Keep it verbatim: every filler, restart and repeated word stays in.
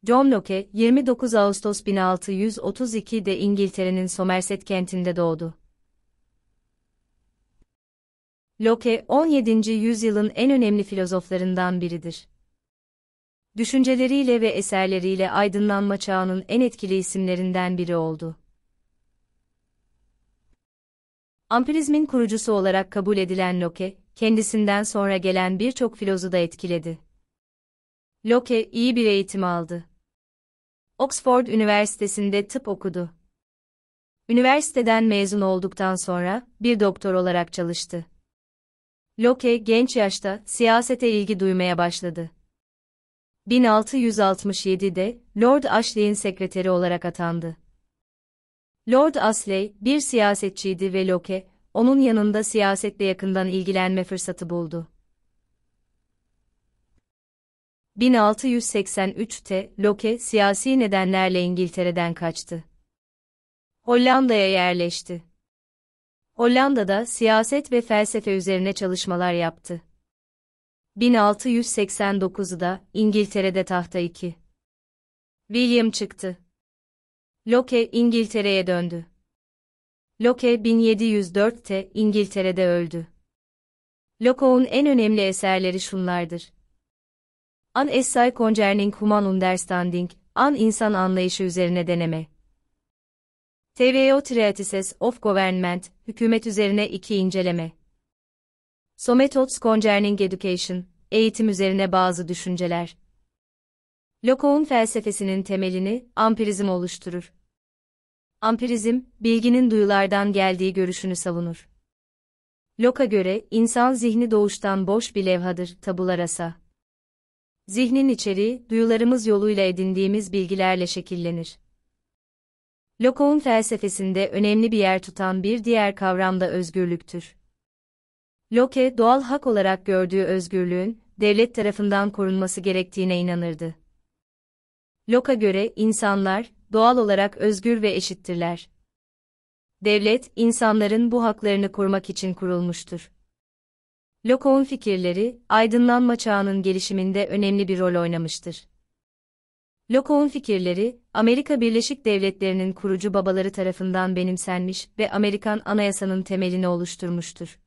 John Locke, yirmi dokuz Ağustos bin altı yüz otuz iki'de İngiltere'nin Somerset kentinde doğdu. Locke, on yedinci yüzyılın en önemli filozoflarından biridir. Düşünceleriyle ve eserleriyle aydınlanma çağının en etkili isimlerinden biri oldu. Ampirizmin kurucusu olarak kabul edilen Locke, kendisinden sonra gelen birçok filozofu da etkiledi. Locke, iyi bir eğitim aldı. Oxford Üniversitesi'nde tıp okudu. Üniversiteden mezun olduktan sonra, bir doktor olarak çalıştı. Locke, genç yaşta, siyasete ilgi duymaya başladı. bin altı yüz altmış yedi'de, Lord Ashley'in sekreteri olarak atandı. Lord Ashley, bir siyasetçiydi ve Locke, onun yanında siyasetle yakından ilgilenme fırsatı buldu. bin altı yüz seksen üç'te, Locke, siyasi nedenlerle İngiltere'den kaçtı. Hollanda'ya yerleşti. Hollanda'da siyaset ve felsefe üzerine çalışmalar yaptı. bin altı yüz seksen dokuz'da, İngiltere'de tahta iki. William çıktı. Locke, İngiltere'ye döndü. Locke, bin yedi yüz dört'te, İngiltere'de öldü. Locke'un en önemli eserleri şunlardır. An Essay Concerning Human Understanding, An İnsan Anlayışı Üzerine Deneme. Theo Treatises of Government, Hükümet Üzerine iki inceleme. So Methods Concerning Education, Eğitim Üzerine Bazı Düşünceler. Locke'un felsefesinin temelini, ampirizm oluşturur. Ampirizm, bilginin duyulardan geldiği görüşünü savunur. Locke'a göre, insan zihni doğuştan boş bir levhadır, tabula rasa. Zihnin içeriği, duyularımız yoluyla edindiğimiz bilgilerle şekillenir. Locke'un felsefesinde önemli bir yer tutan bir diğer kavram da özgürlüktür. Locke, doğal hak olarak gördüğü özgürlüğün, devlet tarafından korunması gerektiğine inanırdı. Locke'a göre, insanlar, doğal olarak özgür ve eşittirler. Devlet, insanların bu haklarını korumak için kurulmuştur. Locke'un fikirleri, aydınlanma çağının gelişiminde önemli bir rol oynamıştır. Locke'un fikirleri, Amerika Birleşik Devletleri'nin kurucu babaları tarafından benimsenmiş ve Amerikan Anayasa'nın temelini oluşturmuştur.